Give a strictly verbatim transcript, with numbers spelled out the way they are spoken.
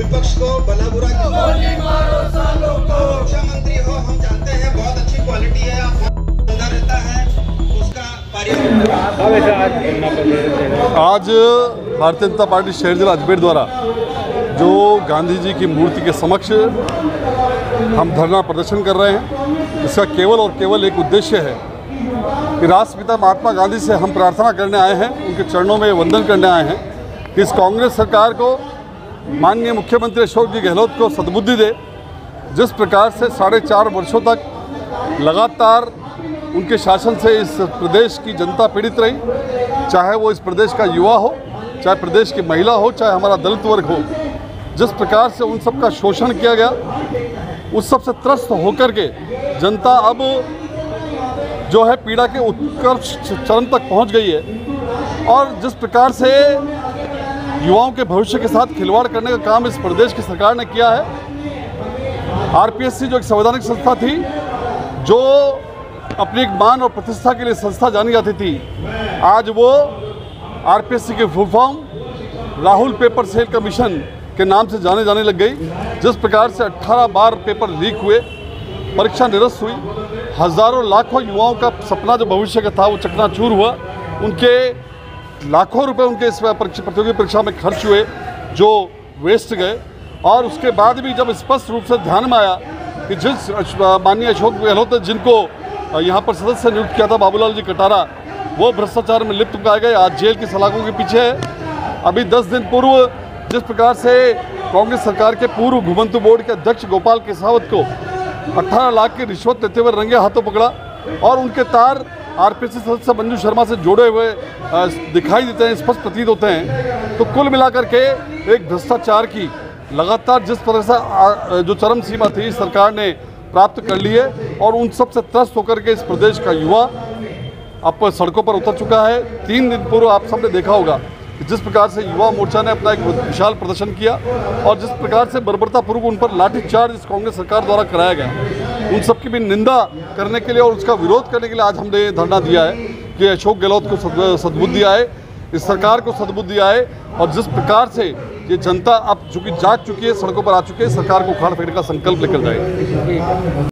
विपक्ष को भला बुरा रक्षा मंत्री हो, हम जानते हैं बहुत अच्छी क्वालिटी है, आप अंदर रहता है उसका आज भारतीय जनता पार्टी शहर जिला अजमेर द्वारा जो गांधी जी की मूर्ति के समक्ष हम धरना प्रदर्शन कर रहे हैं, इसका केवल और केवल एक उद्देश्य है कि राष्ट्रपिता महात्मा गांधी से हम प्रार्थना करने आए हैं, उनके चरणों में वंदन करने आए हैं कि इस कांग्रेस सरकार को माननीय मुख्यमंत्री अशोक जी गहलोत को सद्बुद्धि दे। जिस प्रकार से साढ़े चार वर्षों तक लगातार उनके शासन से इस प्रदेश की जनता पीड़ित रही, चाहे वो इस प्रदेश का युवा हो, चाहे प्रदेश की महिला हो, चाहे हमारा दलित वर्ग हो, जिस प्रकार से उन सब का शोषण किया गया, उस सब से त्रस्त होकर के जनता अब जो है पीड़ा के उत्कर्ष चरम तक पहुंच गई है। और जिस प्रकार से युवाओं के भविष्य के साथ खिलवाड़ करने का काम इस प्रदेश की सरकार ने किया है। आरपीएससी जो एक संवैधानिक संस्था थी, जो अपनी एक मान और प्रतिष्ठा के लिए संस्था जानी जाती थी, आज वो आरपीएससी के फुल फॉर्म राहुल पेपर सेल कमीशन के नाम से जाने जाने लग गई। जिस प्रकार से अट्ठारह बार पेपर लीक हुए, परीक्षा निरस्त हुई, हज़ारों लाखों युवाओं का सपना जो भविष्य का था वो चकनाचूर हुआ, उनके लाखों रुपए उनके इस परीक्षा प्रतियोगी परीक्षा में खर्च हुए जो वेस्ट गए। और उसके बाद भी जब स्पष्ट रूप से ध्यान में आया कि जिस माननीय अशोक गहलोत ने जिनको यहाँ पर सदस्य नियुक्त किया था, बाबूलाल जी कटारा, वो भ्रष्टाचार में लिप्त पाए गए, आज जेल की सलाखों के पीछे है। अभी दस दिन पूर्व जिस प्रकार से कांग्रेस सरकार के पूर्व घुमंतु बोर्ड के अध्यक्ष गोपाल केसावत को अठारह लाख की रिश्वत लेते हुए रंगे हाथों पकड़ा और उनके तार आरपीएससी सदस्य मंजू शर्मा से जुड़े हुए दिखाई देते हैं, स्पष्ट प्रतीत होते हैं। तो कुल मिलाकर के एक भ्रष्टाचार की लगातार जिस तरह से जो चरम सीमा थी सरकार ने प्राप्त कर ली है, और उन सब से त्रस्त होकर के इस प्रदेश का युवा अब सड़कों पर उतर चुका है। तीन दिन पूर्व आप सबने देखा होगा जिस प्रकार से युवा मोर्चा ने अपना एक विशाल प्रदर्शन किया और जिस प्रकार से बर्बरतापूर्वक उन पर लाठीचार्ज इस कांग्रेस सरकार द्वारा कराया गया, उन सब की भी निंदा करने के लिए और उसका विरोध करने के लिए आज हमने धरना दिया है कि अशोक गहलोत को सद्बुद्धि आए, इस सरकार को सद्बुद्धि आए। और जिस प्रकार से ये जनता अब चूंकि जाग चुकी है, सड़कों पर आ चुकी है, सरकार को उखाड़ फेंकने का संकल्प लेकर जाए।